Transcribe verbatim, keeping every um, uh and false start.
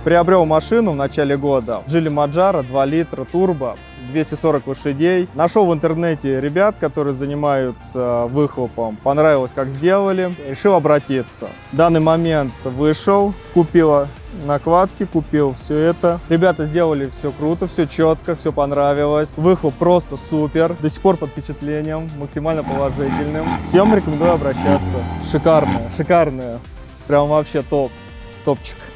Приобрел машину в начале года. Geely Mojdara, два литра, турбо, двести сорок лошадей. Нашел в интернете ребят, которые занимаются выхлопом. Понравилось, как сделали. Решил обратиться. В данный момент вышел, купила накладки, купил все это. Ребята сделали все круто, все четко, все понравилось. Выхлоп просто супер. До сих пор под впечатлением, максимально положительным. Всем рекомендую обращаться. Шикарная, шикарная. Прям вообще топ, топчик.